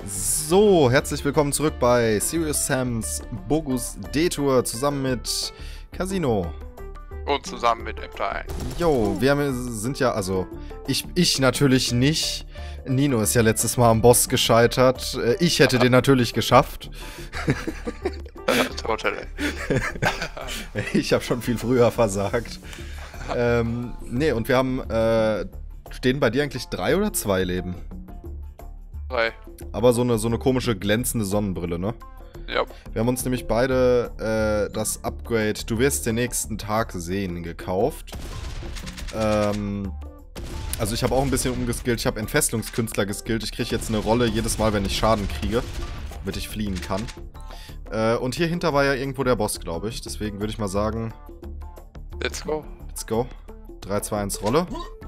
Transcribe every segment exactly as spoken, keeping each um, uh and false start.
So, herzlich willkommen zurück bei Serious Sam's Bogus Detour zusammen mit Casino. Und zusammen mit Apply. Jo, wir haben, sind ja, also, ich, ich natürlich nicht. Nino ist ja letztes Mal am Boss gescheitert. Ich hätte den natürlich geschafft. Totally. Ich habe schon viel früher versagt. ähm, nee, und wir haben, äh, stehen bei dir eigentlich drei oder zwei Leben? Drei. Aber so eine, so eine komische glänzende Sonnenbrille, ne? Ja. Wir haben uns nämlich beide äh, das Upgrade Du wirst den nächsten Tag sehen gekauft. Ähm, also ich habe auch ein bisschen umgeskillt. Ich habe Entfesselungskünstler geskillt. Ich kriege jetzt eine Rolle jedes Mal, wenn ich Schaden kriege, damit ich fliehen kann. Äh, und hier hinter war ja irgendwo der Boss, glaube ich. Deswegen würde ich mal sagen... Let's go. Let's go. drei, zwei, eins, Rolle.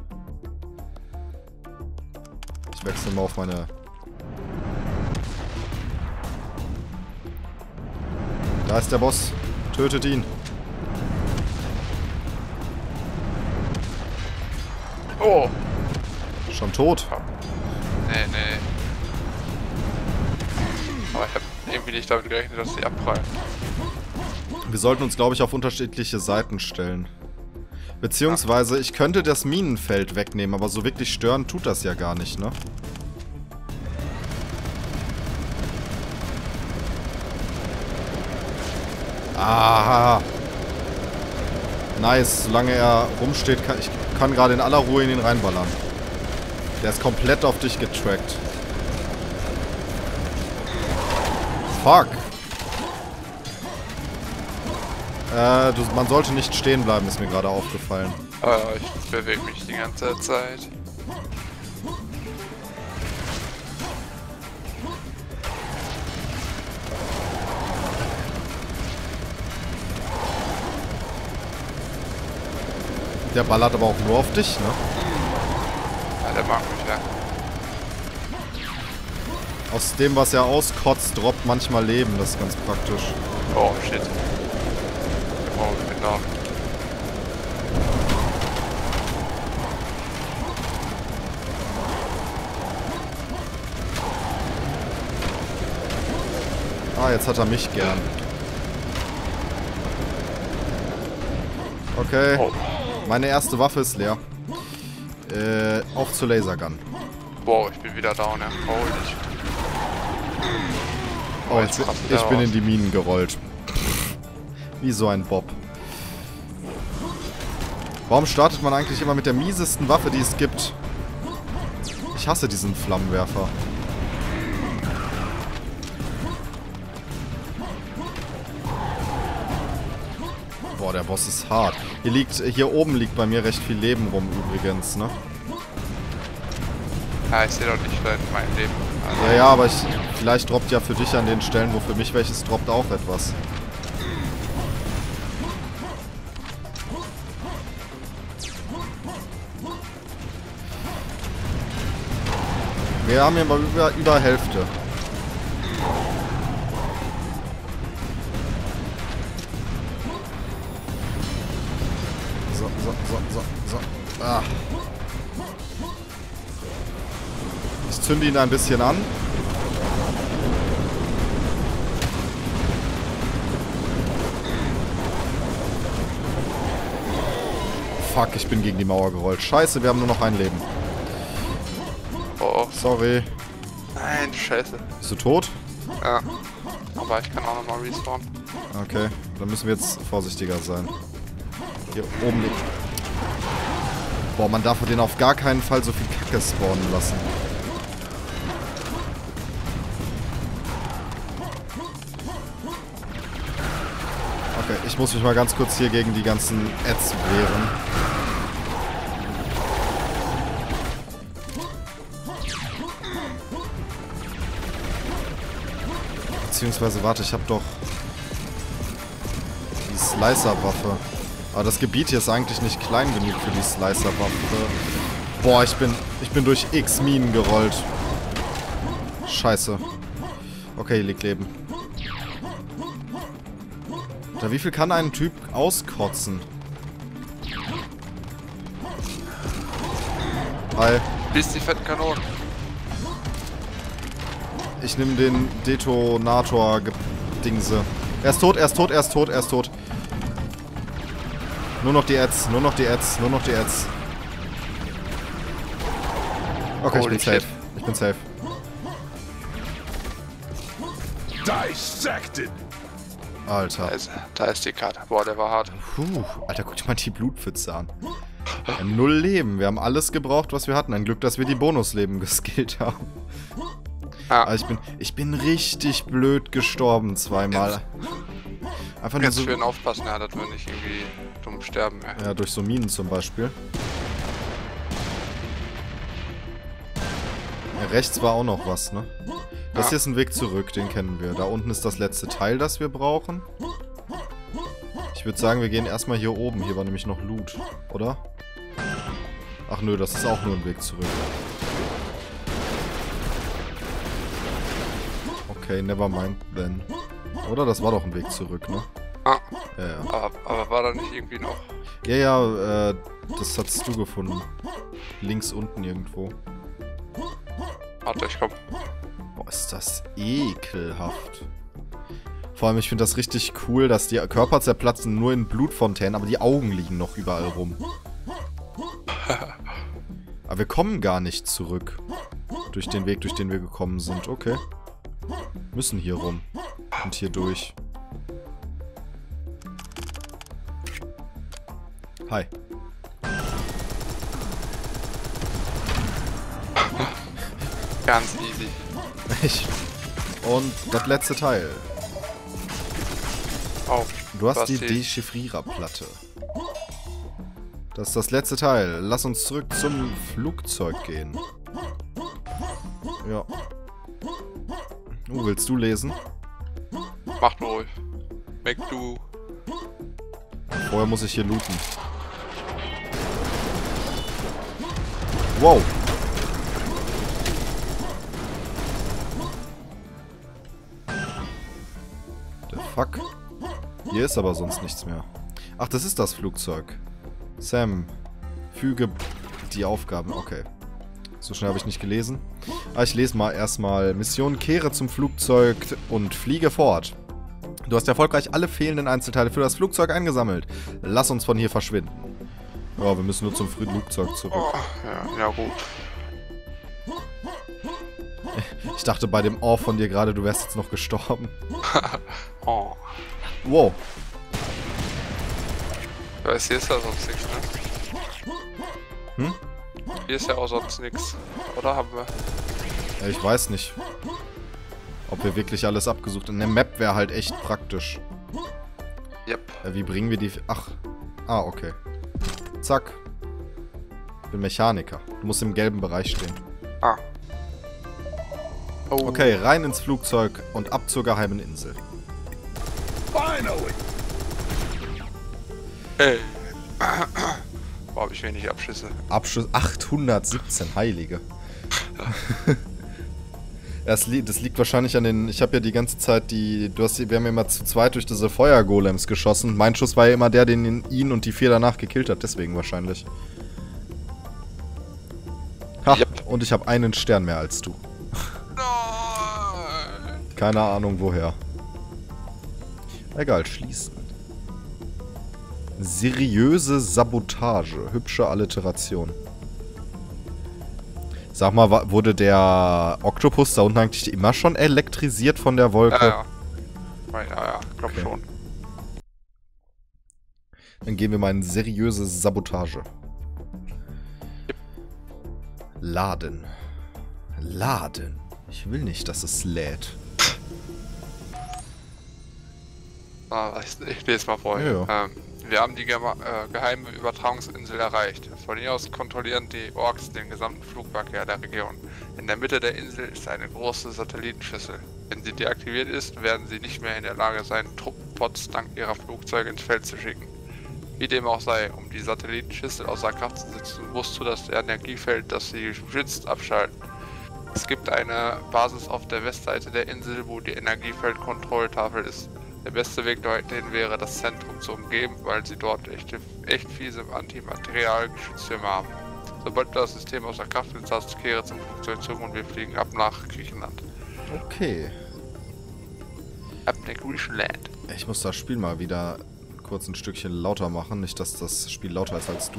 Ich wechsle mal auf meine... Da ist der Boss. Tötet ihn. Oh. Schon tot. Nee, nee. Aber ich habe irgendwie nicht damit gerechnet, dass sie abprallen. Wir sollten uns, glaube ich, auf unterschiedliche Seiten stellen. Beziehungsweise, ich könnte das Minenfeld wegnehmen, aber so wirklich stören tut das ja gar nicht, ne? Ah. Nice, solange er rumsteht, kann ich kann gerade in aller Ruhe in ihn reinballern. Der ist komplett auf dich getrackt. Fuck. Äh, du, man sollte nicht stehen bleiben, ist mir gerade aufgefallen. Äh, ich bewege mich die ganze Zeit. Der ballert aber auch nur auf dich, ne? Ja, der mag mich, ja. Aus dem, was er auskotzt, droppt manchmal Leben. Das ist ganz praktisch. Oh, shit. Oh, genau. Ah, jetzt hat er mich gern. Okay. Oh. Meine erste Waffe ist leer. Äh, auf zur Lasergun. Wow, ich bin wieder down, ja. Holy shit. Oh, ich, bin, ich bin in die Minen gerollt. Wie so ein Bob. Warum startet man eigentlich immer mit der miesesten Waffe, die es gibt? Ich hasse diesen Flammenwerfer. Boah, der Boss ist hart. Hier liegt, hier oben liegt bei mir recht viel Leben rum übrigens, ne? Ja, ich sehe doch nicht vielleicht mein Leben. Also Ja, ja, aber ich, vielleicht droppt ja für dich an den Stellen, wo für mich welches droppt, auch etwas. Wir haben hier mal über, über Hälfte. So, so, so, so, so. Ah. Ich zünde ihn ein bisschen an. Fuck, ich bin gegen die Mauer gerollt. Scheiße, wir haben nur noch ein Leben. Oh, Sorry. nein, scheiße. Bist du tot? Ja. Aber ich kann auch nochmal respawnen. Okay, dann müssen wir jetzt vorsichtiger sein. Hier oben liegt. Boah, man darf den auf gar keinen Fall so viel Kacke spawnen lassen. Okay, ich muss mich mal ganz kurz hier gegen die ganzen Ads wehren. Beziehungsweise, warte, ich habe doch die Slicer-Waffe. Aber das Gebiet hier ist eigentlich nicht klein genug für die Slicer-Waffe. Boah, ich bin, ich bin durch X Minen gerollt. Scheiße. Okay, hier liegt Leben. Oder wie viel kann ein Typ auskotzen? Hi. Bis die fetten Kanonen. Ich nehme den Detonator-Dingse. Er ist tot, er ist tot, er ist tot, er ist tot. Nur noch die Ads, nur noch die Ads, nur noch die Ads. Okay, ich bin safe. Ich bin safe. Dissected. Alter. Da ist, da ist die Karte. Boah, der war hart. Puh, Alter, guck dir mal die Blutpfütze an. Ja, null Leben. Wir haben alles gebraucht, was wir hatten. Ein Glück, dass wir die Bonusleben geskillt haben. Ja. Also ich bin, ich bin richtig blöd gestorben zweimal. Einfach nur Jetzt so... schön aufpassen, ja, dass wir nicht irgendwie dumm sterben. Ja, Ja, durch so Minen zum Beispiel. Ja, rechts war auch noch was, ne? Das Ja. hier ist ein Weg zurück, den kennen wir. Da unten ist das letzte Teil, das wir brauchen. Ich würde sagen, wir gehen erstmal hier oben. Hier war nämlich noch Loot, oder? Ach nö, das ist auch nur ein Weg zurück. Okay, never mind then. Oder? Das war doch ein Weg zurück, ne? ah, Ja, ja. aber, aber war da nicht irgendwie noch... Ja, ja, äh, das hast du gefunden. Links unten irgendwo. Warte, ich komm. Boah, ist das ekelhaft. Vor allem, ich finde das richtig cool, dass die Körper zerplatzen nur in Blutfontänen, aber die Augen liegen noch überall rum. Aber wir kommen gar nicht zurück. Durch den Weg, durch den wir gekommen sind. Okay. Müssen hier rum. Und hier durch. Hi. Ganz easy. Ich. Und das letzte Teil. Oh, Du hast was die die- Dechiffriererplatte. Das ist das letzte Teil. Lass uns zurück zum Flugzeug gehen. Ja. Uh, willst du lesen? mach du ruhig. Make du. Vorher muss ich hier looten. Wow. The fuck? Hier ist aber sonst nichts mehr. Ach, das ist das Flugzeug. Sam, füge die Aufgaben. Okay. So schnell habe ich nicht gelesen. Aber ich lese mal erstmal. Mission: Kehre zum Flugzeug und fliege fort. Du hast erfolgreich alle fehlenden Einzelteile für das Flugzeug eingesammelt. Lass uns von hier verschwinden. Ja, wir müssen nur zum Flugzeug zurück. Oh, ja, ja gut. Ich dachte bei dem Oh von dir gerade, du wärst jetzt noch gestorben. Oh. Wow. Ich weiß, hier ist ja sonst nichts, ne? Hm? Hier ist ja auch sonst nichts. Oder haben wir? Ja, ich weiß nicht, ob wir wirklich alles abgesucht haben. Eine Map wäre halt echt praktisch. Yep. Ja, wie bringen wir die... Ach. Ah, okay. Zack. Ich bin Mechaniker. Du musst im gelben Bereich stehen. Ah. Oh. Okay, rein ins Flugzeug und ab zur geheimen Insel. Finally. Ey. Boah, hab ich wenig Abschüsse. Abschluss achthundertsiebzehn, Heilige. Das, li das liegt wahrscheinlich an den... Ich habe ja die ganze Zeit die... Du hast, die, wir haben ja immer zu zweit durch diese Feuergolems geschossen. Mein Schuss war ja immer der, den ihn und die vier danach gekillt hat. Deswegen wahrscheinlich. Ha, Yep. und ich habe einen Stern mehr als du. Nein. Keine Ahnung woher. Egal, schließen. Seriöse Sabotage. Hübsche Alliteration. Sag mal, wa- wurde der Oktopus da unten eigentlich immer schon elektrisiert von der Wolke? Ja, ja. Ja, ja, glaub Okay. schon. Dann gehen wir mal in seriöse Sabotage. Laden. Laden. Ich will nicht, dass es lädt. Ah, ich, ich lese mal vor. Ja, ja. Ähm, wir haben die gema- äh, geheime Übertragungsinsel erreicht. Von hier aus kontrollieren die Orks den gesamten Flugverkehr der Region. In der Mitte der Insel ist eine große Satellitenschüssel. Wenn sie deaktiviert ist, werden sie nicht mehr in der Lage sein, Truppenpots dank ihrer Flugzeuge ins Feld zu schicken. Wie dem auch sei, um die Satellitenschüssel außer Kraft zu setzen, musst du das Energiefeld, das sie schützt, abschalten. Es gibt eine Basis auf der Westseite der Insel, wo die Energiefeldkontrolltafel ist. Der beste Weg dorthin wäre, das Zentrum zu umgeben, weil sie dort echt, echt fiese Antimaterial-Geschütztürme haben. Sobald du das System außer Kraft gesetzt hast, kehre zum Flugzeug zurück und wir fliegen ab nach Griechenland. Okay. Abnegation Land. Ich muss das Spiel mal wieder kurz ein Stückchen lauter machen. Nicht, dass das Spiel lauter ist als du.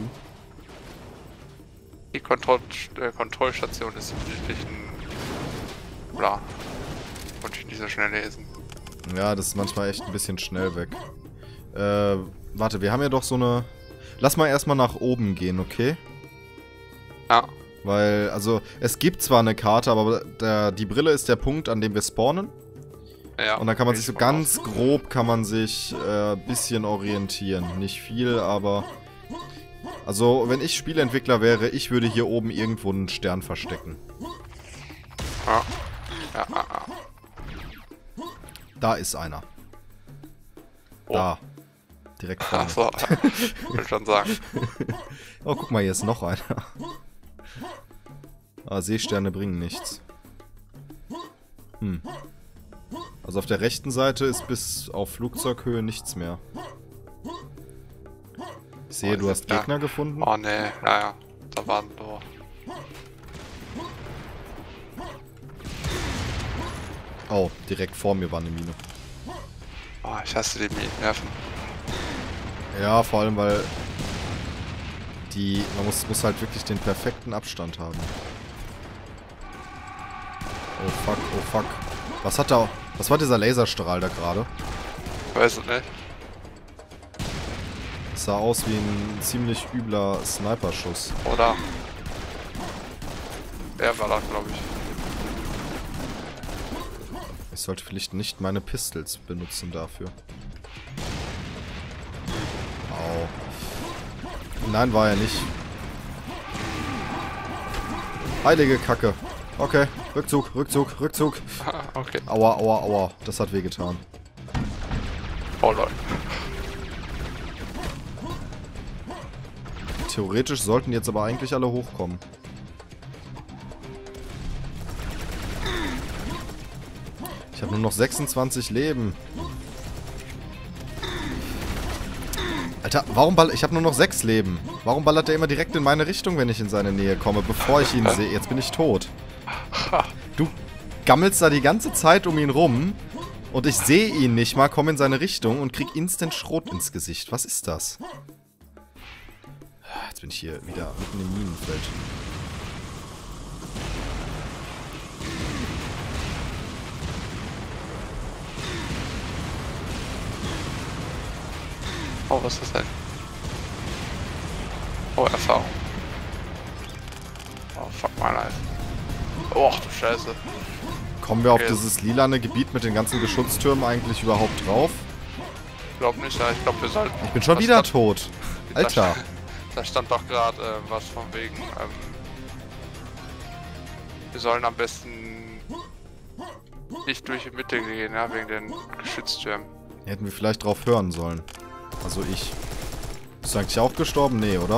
Die Kontroll äh, Kontrollstation ist wirklich ein... Bla. Konnte ich nicht so schnell lesen. Ja, das ist manchmal echt ein bisschen schnell weg. Äh, warte, wir haben ja doch so eine... Lass mal erstmal nach oben gehen, okay? Ja. Weil, also, es gibt zwar eine Karte, aber der, die Brille ist der Punkt, an dem wir spawnen. Ja. Und dann kann man sich so ich ganz aus. grob, kann man sich ein äh, bisschen orientieren. Nicht viel, aber... Also, wenn ich Spieleentwickler wäre, ich würde hier oben irgendwo einen Stern verstecken. Ja. Ja, ja, ja. Da ist einer. Oh. Da. Direkt vorne. Achso, will schon sagen. Oh, guck mal, hier ist noch einer. Ah, Seesterne bringen nichts. Hm. Also auf der rechten Seite ist bis auf Flugzeughöhe nichts mehr. Ich sehe, Oh, du hast ja. Gegner gefunden. Oh ne, naja, da war ein Tor. Oh, direkt vor mir war eine Mine. Oh, ich hasse die Nerven. Ja, vor allem, weil die, man muss, muss halt wirklich den perfekten Abstand haben. Oh fuck, oh fuck. Was hat da, was war dieser Laserstrahl da gerade? Weiß es nicht. Das sah aus wie ein ziemlich übler Sniper-Schuss. Oder? Wer war das, glaube ich. Ich sollte vielleicht nicht meine Pistols benutzen dafür. Au. Nein, war er nicht. Heilige Kacke. Okay, Rückzug, Rückzug, Rückzug. Okay. Aua, aua, aua. Das hat wehgetan. Oh Leute. Theoretisch sollten jetzt aber eigentlich alle hochkommen. Ich habe nur noch sechsundzwanzig Leben. Alter, warum ballert... Ich habe nur noch sechs Leben. Warum ballert er immer direkt in meine Richtung, wenn ich in seine Nähe komme, bevor ich ihn sehe? Jetzt bin ich tot. Du gammelst da die ganze Zeit um ihn rum und ich sehe ihn nicht mal, komme in seine Richtung und krieg instant Schrot ins Gesicht. Was ist das? Jetzt bin ich hier wieder mitten im Minenfeld. Oh, was ist das denn? Oh, Erfahrung. Oh, fuck my life. Oh, du Scheiße. Kommen wir auf Okay. dieses lilane Gebiet mit den ganzen Geschütztürmen eigentlich überhaupt drauf? Ich glaube nicht, ja, ich glaube, wir sollten... Ich bin schon Was wieder da- tot. Da Alter. stand, da stand doch gerade äh, was von wegen, ähm, wir sollen am besten nicht durch die Mitte gehen, ja, wegen den Geschütztürmen. Hätten wir vielleicht drauf hören sollen. Also ich. Bist du eigentlich auch gestorben? Nee, oder?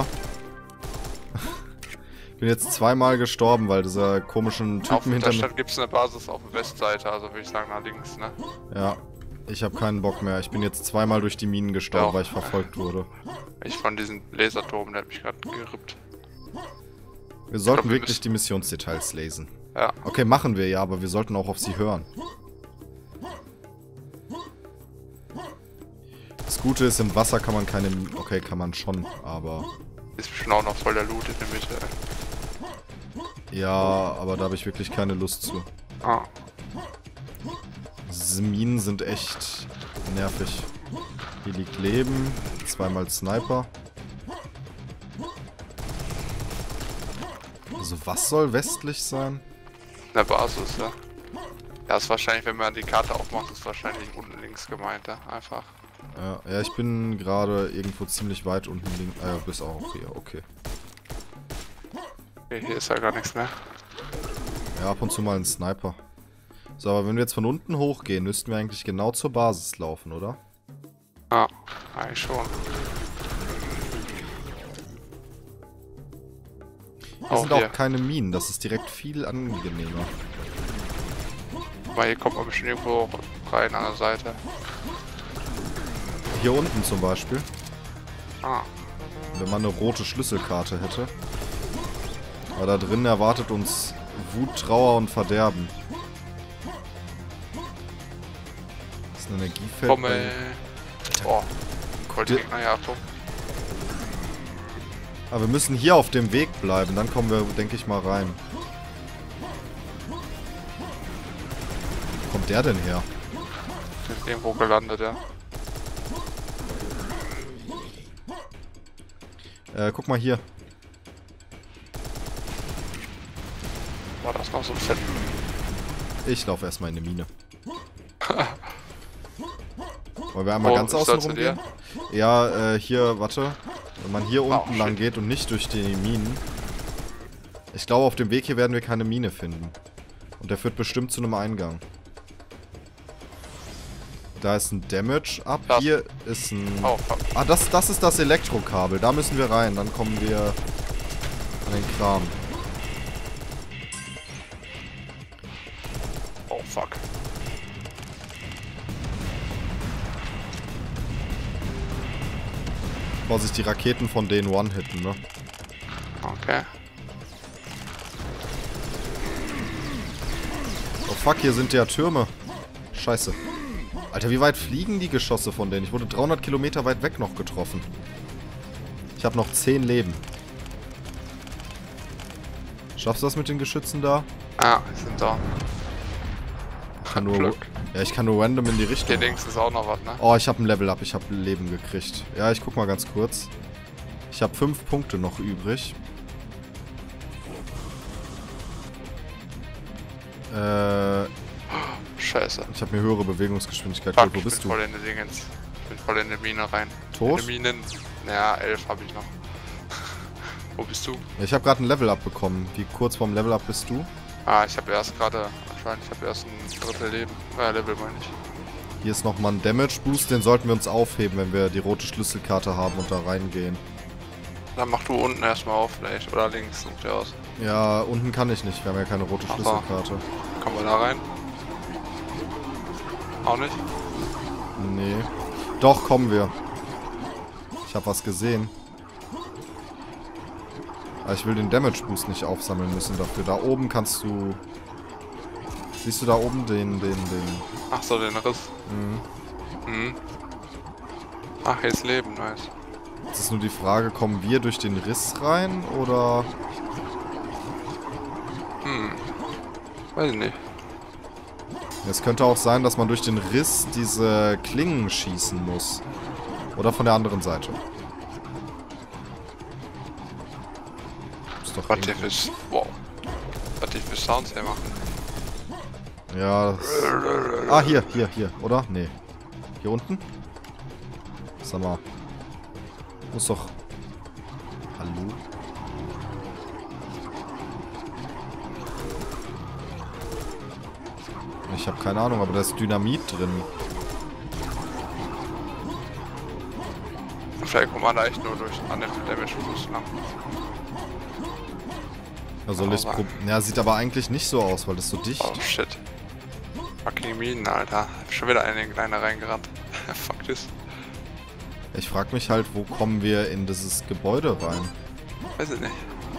Ich bin jetzt zweimal gestorben, weil dieser komischen Auf Typen hinter der mir... Stadt gibt es eine Basis auf der Westseite, also würde ich sagen nach links, ne? Ja. Ich habe keinen Bock mehr. Ich bin jetzt zweimal durch die Minen gestorben, Ja. weil ich verfolgt wurde. Ich von diesem Laserturm, der hat mich gerade gerippt. Wir sollten glaub, wir wirklich müssen- die Missionsdetails lesen. Ja, Okay, machen wir ja, aber wir sollten auch auf sie hören. Das Gute ist, im Wasser kann man keine... Okay, kann man schon, aber... ist bestimmt auch noch voll der Loot in der Mitte. Ja, aber da habe ich wirklich keine Lust zu. Ah, Diese Minen sind echt nervig. Hier liegt Leben, zweimal Sniper. Also was soll westlich sein? eine Basis, ja. Ja, ist wahrscheinlich, wenn man die Karte aufmacht, ist wahrscheinlich unten links gemeint, ja, einfach. Ja, ja, ich bin gerade irgendwo ziemlich weit unten links. Äh, bis auch hier, okay. Okay, hier ist ja gar nichts mehr. Ja, ab und zu mal ein Sniper. So, aber wenn wir jetzt von unten hochgehen, müssten wir eigentlich genau zur Basis laufen, oder? Ja, eigentlich schon. Hier Auch sind hier. auch keine Minen, das ist direkt viel angenehmer. Weil hier kommt man bestimmt irgendwo rein an der Seite. Hier unten zum Beispiel, Ah, wenn man eine rote Schlüsselkarte hätte. Aber da drin erwartet uns Wut, Trauer und Verderben. ist ein Energiefeld. Komme. Boah. Goldgegner, ja, Achtung. Aber wir müssen hier auf dem Weg bleiben, dann kommen wir, denke ich, mal rein. Wo kommt der denn her? Ist irgendwo gelandet, ja. Äh, guck mal hier. War das noch so ein Fett? Ich laufe erstmal in eine Mine. Wollen wir einmal Oh, ganz ist außen das zu dir? rumgehen? Ja, äh, hier, warte. Wenn man hier Oh, unten shit. lang geht und nicht durch die Minen. Ich glaube, auf dem Weg hier werden wir keine Mine finden. Und der führt bestimmt zu einem Eingang. Da ist ein Damage-Up. Das- Hier ist ein... Oh, fuck. Ah, das, das ist das Elektrokabel. Da müssen wir rein. Dann kommen wir an den Kram. Oh, fuck. Vorsicht, die Raketen von denen One-Hitten, ne? Okay. Oh fuck, hier sind ja Türme. Scheiße. Alter, wie weit fliegen die Geschosse von denen? Ich wurde dreihundert Kilometer weit weg noch getroffen. Ich habe noch zehn Leben. Schaffst du das mit den Geschützen da? Ah, wir sind da. Ich kann nur, Glück. ja, ich kann nur random in die Hier Richtung. links ist auch noch was, ne? Oh, ich habe ein Level up. Ich habe Leben gekriegt. Ja, ich guck mal ganz kurz. Ich habe fünf Punkte noch übrig. Äh, Scheiße. ich habe mir höhere Bewegungsgeschwindigkeit Fuck, geholt. Wo ich bist bin du? voll in die Dingens. Ich bin voll in die Mine rein. Tot? In die Minen. Naja, elf habe ich noch. Wo bist du? Ja, ich habe gerade ein Level up bekommen. Wie kurz vorm Level up bist du? Ah, ich habe erst gerade, anscheinend, ich habe erst ein Drittel Leben. Äh, Level meine ich. Hier ist nochmal ein Damage Boost. Den sollten wir uns aufheben, wenn wir die rote Schlüsselkarte haben und da reingehen. Dann mach du unten erstmal auf vielleicht. Oder links, such dir aus. Ja, unten kann ich nicht. Wir haben ja keine rote Ach so. Schlüsselkarte. Kommen wir da rein? Auch nicht? Nee. Doch, kommen wir. Ich habe was gesehen. Aber ich will den Damage Boost nicht aufsammeln müssen dafür. Da oben kannst du... Siehst du da oben den, den, den... Ach so, den Riss. Mhm. Mhm. Ach, jetzt Leben, nice. Jetzt ist nur die Frage, kommen wir durch den Riss rein oder... Hm. Weiß ich nicht. Es könnte auch sein, dass man durch den Riss diese Klingen schießen muss. Oder von der anderen Seite. Ist doch Was die irgendwo- für... Wow. Was die für Sounds hier machen. Ja, das... Ah, hier, hier, hier, oder? Nee. Hier unten? Sag mal. Muss doch... Hallo? Ich habe keine Ahnung, aber da ist Dynamit drin. Vielleicht kommt man da echt nur durch an dem Damage Boost lang. Ja, soll ich's prob- ja, sieht aber eigentlich nicht so aus, weil das so dicht. Oh shit. Fucking Minen, Alter. Hab schon wieder in den Kleinen reingerannt. Fuck this. Ich frag mich halt, wo kommen wir in dieses Gebäude rein? Weiß ich nicht.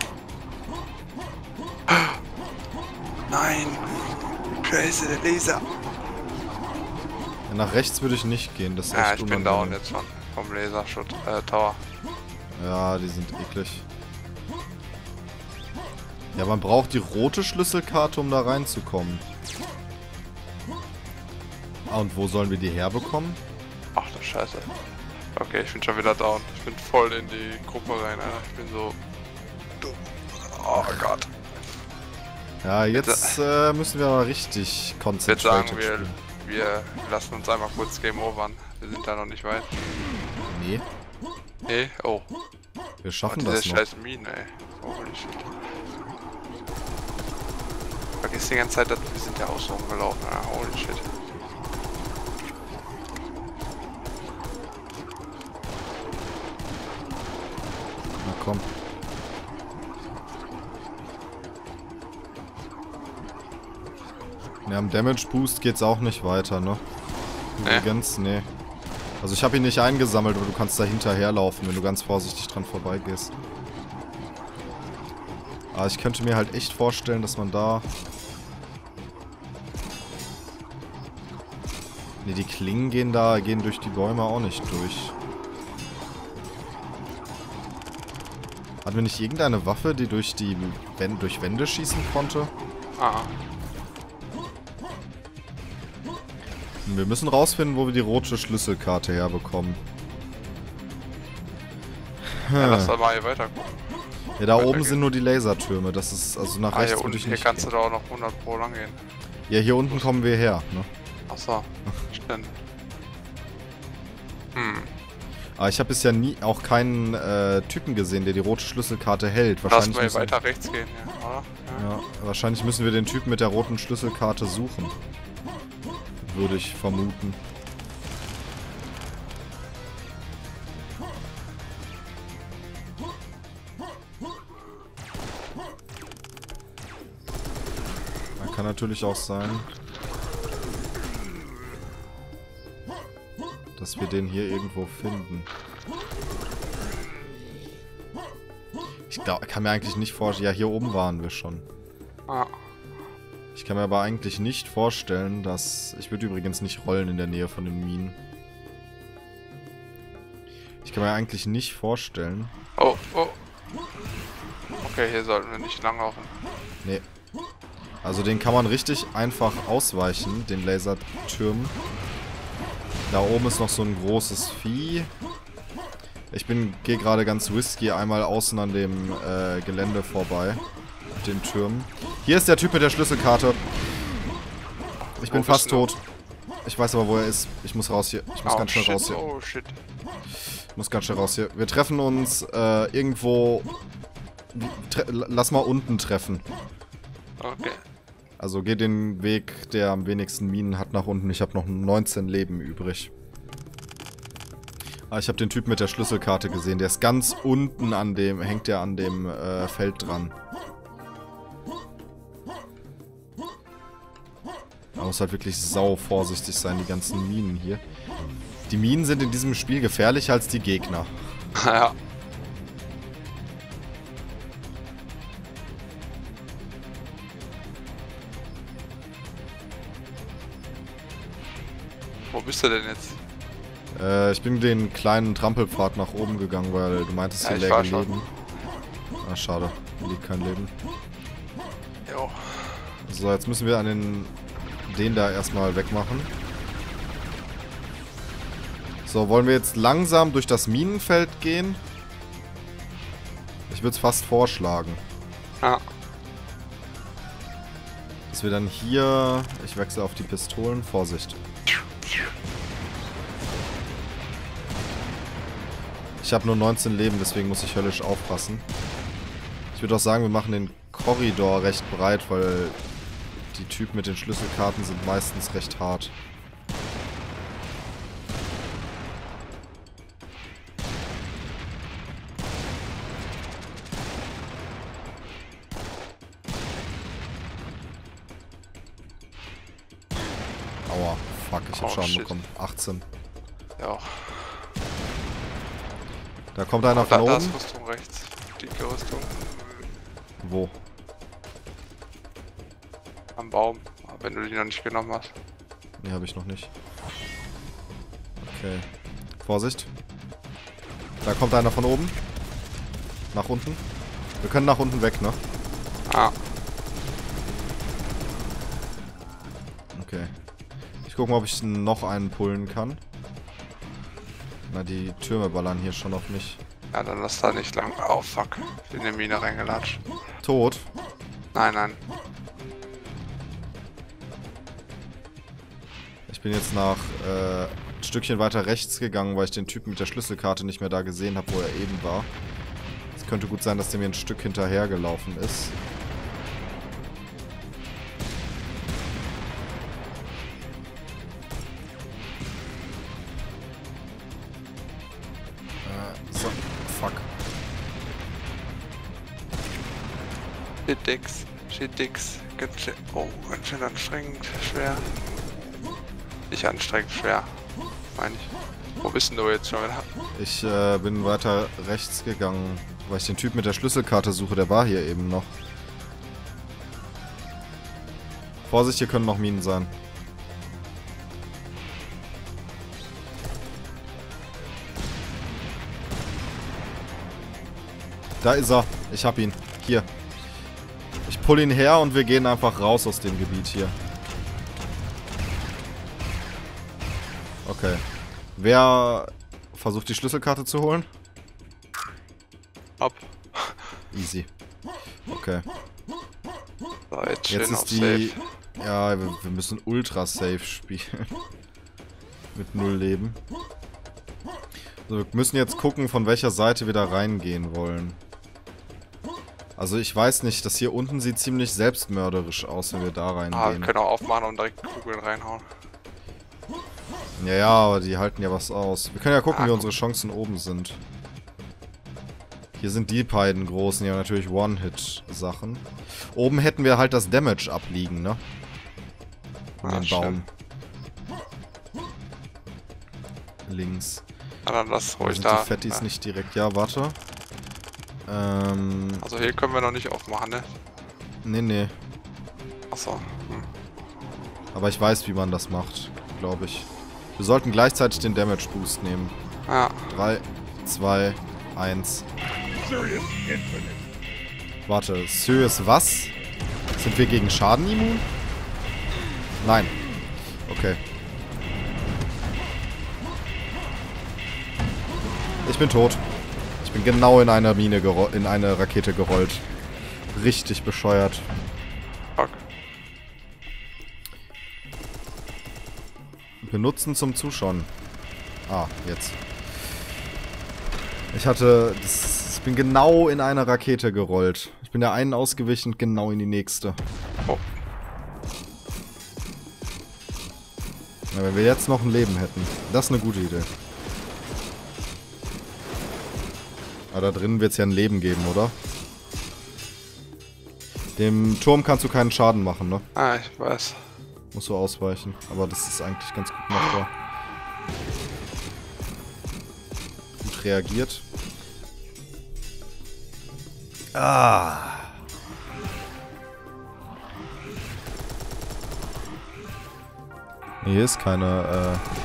Nein! Scheiße, der Laser! Ja, nach rechts würde ich nicht gehen, das ist Ja, echt ich bin down unangenehm. jetzt schon. Vom Laserschutz, äh, Tower. Ja, die sind eklig. Ja, man braucht die rote Schlüsselkarte, um da reinzukommen. Ah, und wo sollen wir die herbekommen? Ach du Scheiße. Okay, ich bin schon wieder down. Ich bin voll in die Gruppe rein, Alter. Ich bin so... dumm. Oh Gott. Ja, jetzt äh, müssen wir aber richtig Ich würde konzentriert sagen, wir, spielen. wir lassen uns einmal kurz Game Overn. Wir sind da noch nicht weit. Nee, Nee? Oh. wir Oh, schaffen diese das noch. scheiß Minen, ey. Holy shit. Vergiss die ganze Zeit, dass wir sind ja auch so rumgelaufen. Ja, holy shit. Na komm. Ja, am Damage Boost geht's auch nicht weiter, ne? Nee. Übrigens, nee. Also ich habe ihn nicht eingesammelt, aber du kannst da hinterherlaufen, wenn du ganz vorsichtig dran vorbeigehst. Aber ich könnte mir halt echt vorstellen, dass man da... Ne, die Klingen gehen da, gehen durch die Bäume auch nicht durch. Hatten wir nicht irgendeine Waffe, die durch die Wände, durch Wände schießen konnte? Ah. Wir müssen rausfinden, wo wir die rote Schlüsselkarte herbekommen. Ja, lass da mal hier weiter gucken. Ja, da oben sind nur die Lasertürme. Das ist, also nach Ah, rechts hier würde unten, ich hier nicht kannst gehen. du da auch noch hundert Pro lang gehen. Ja, hier unten kommen wir her, ne? Achso, stimmt. Hm. Aber ich habe bisher nie auch keinen äh, Typen gesehen, der die rote Schlüsselkarte hält. Lass Wahrscheinlich mal hier müssen, weiter rechts gehen, ja, oder? Ja. ja, wahrscheinlich müssen wir den Typen mit der roten Schlüsselkarte suchen. Würde ich vermuten. Kann natürlich auch sein, dass wir den hier irgendwo finden. Ich glaub, kann mir eigentlich nicht vorstellen... Ja, hier oben waren wir schon. Ah. Ich kann mir aber eigentlich nicht vorstellen, dass... Ich würde übrigens nicht rollen in der Nähe von den Minen. Ich kann mir eigentlich nicht vorstellen... Oh, oh. Okay, hier sollten wir nicht langlaufen. Nee. Also den kann man richtig einfach ausweichen, den Lasertürmen. Da oben ist noch so ein großes Vieh. Ich bin gehe gerade ganz risky einmal außen an dem äh, Gelände vorbei. Mit den Türmen. Hier ist der Typ mit der Schlüsselkarte. Ich bin Wo fast bist du? tot. Ich weiß aber, wo er ist. Ich muss raus hier. Ich muss Oh, ganz schnell shit. raus hier. Oh shit. Ich muss ganz schnell raus hier. Wir treffen uns äh, irgendwo... Tre lass mal unten treffen. Okay. Also geh den Weg, der am wenigsten Minen hat, nach unten. Ich habe noch neunzehn Leben übrig. Ah, ich habe den Typ mit der Schlüsselkarte gesehen. Der ist ganz unten an dem, hängt der an dem äh, Feld dran. Man muss halt wirklich sau vorsichtig sein, die ganzen Minen hier. Die Minen sind in diesem Spiel gefährlicher als die Gegner. Ja. Wo bist du denn jetzt? Äh, ich bin den kleinen Trampelpfad nach oben gegangen, weil du meintest, Ja, hier ich läge war schon. Leben. Ah, schade. Hier liegt kein Leben. Jo. So, jetzt müssen wir an den, den da erstmal wegmachen. So, wollen wir jetzt langsam durch das Minenfeld gehen? Ich würde es fast vorschlagen. Ja. Dass wir dann hier... Ich wechsle auf die Pistolen. Vorsicht. Ich habe nur neunzehn Leben, deswegen muss ich höllisch aufpassen. Ich würde auch sagen, wir machen den Korridor recht breit, weil die Typen mit den Schlüsselkarten sind meistens recht hart. Aua, fuck, ich hab Oh, Schaden shit. bekommen. achtzehn. Ja. Da kommt einer Da, von da oben. ist Rüstung rechts. Dicke Rüstung. Wo? Am Baum. Aber wenn du die noch nicht genommen hast. Ne, habe ich noch nicht. Okay. Vorsicht. Da kommt einer von oben. Nach unten. Wir können nach unten weg, ne? Ah. Okay. Ich gucke mal, ob ich noch einen pullen kann. Na, die Türme ballern hier schon auf mich. Ja, dann lass da nicht lang. Oh fuck. Ich bin in die Mine reingelatscht. Tot. Nein, nein. Ich bin jetzt nach äh, ein Stückchen weiter rechts gegangen, weil ich den Typen mit der Schlüsselkarte nicht mehr da gesehen habe, wo er eben war. Es könnte gut sein, dass der mir ein Stück hinterhergelaufen ist. Äh, so, fuck. Shit Dix. Shit Dix. Ganz schön. Oh, ganz schön anstrengend. Schwer. Nicht anstrengend, schwer. Meine ich. Wo bist denn du jetzt schon wieder? Ich äh, bin weiter rechts gegangen, weil ich den Typ mit der Schlüsselkarte suche. Der war hier eben noch. Vorsicht, hier können noch Minen sein. Da ist er. Ich hab ihn. Hier. Ich pull ihn her und wir gehen einfach raus aus dem Gebiet hier. Okay. Wer versucht die Schlüsselkarte zu holen? Ab. Easy. Okay. So, jetzt, Jetzt schön ist auf die... Safe. Ja, wir, wir müssen ultra safe spielen. Mit null Leben. So, wir müssen jetzt gucken, von welcher Seite wir da reingehen wollen. Also ich weiß nicht, das hier unten sieht ziemlich selbstmörderisch aus, wenn wir da Ah, wir reingehen. können auch aufmachen und direkt Kugeln reinhauen. Ja, ja, aber die halten ja was aus. Wir können ja gucken, Ah, wie guck. unsere Chancen oben sind. Hier sind die beiden großen, ja natürlich One-Hit-Sachen. Oben hätten wir halt das Damage abliegen, ne? In Ah, den Baum. Links. Na dann lass Da ruhig sind da. die Fettis ja. nicht direkt. Ja, warte. Ähm, Also hier können wir noch nicht aufmachen, ne? nee, nee. Achso. Hm. Aber ich weiß, wie man das macht, glaube ich. Wir sollten gleichzeitig den Damage Boost nehmen. Ja. drei, zwei, eins. Serious Infinite. Warte, Serious was? Sind wir gegen Schaden immun? Nein. Okay. Ich bin tot. Ich bin genau in einer Mine gerollt, in eine Rakete gerollt. Richtig bescheuert. Fuck. Benutzen zum Zuschauen. Ah, jetzt. Ich hatte... Das, ich bin genau in eine Rakete gerollt. Ich bin der einen ausgewichen und genau in die nächste. Oh. Na, wenn wir jetzt noch ein Leben hätten. Das ist eine gute Idee. Aber da drinnen wird es ja ein Leben geben, oder? Dem Turm kannst du keinen Schaden machen, ne? Ah, ich weiß. Musst du ausweichen. Aber das ist eigentlich ganz gut machbar. Gut reagiert. Ah. Hier ist keine, äh...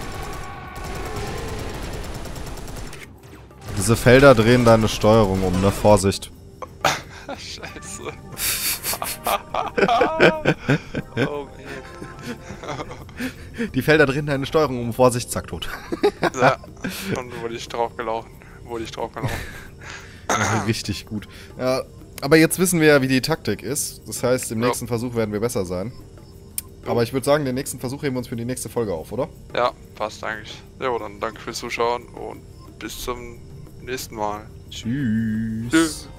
Diese Felder drehen deine Steuerung um, ne? Vorsicht. Scheiße. Oh man. Die Felder drehen deine Steuerung um, Vorsicht, zack, tot. Ja, und wurde ich drauf gelaufen. Wurde ich drauf gelaufen. Ja, richtig gut. Ja, aber jetzt wissen wir ja, wie die Taktik ist. Das heißt, im Ja. nächsten Versuch werden wir besser sein. Aber ich würde sagen, den nächsten Versuch heben wir uns für die nächste Folge auf, oder? Ja, passt eigentlich. Ja, dann danke fürs Zuschauen und bis zum nächsten Mal. Tschüss. Tschüss.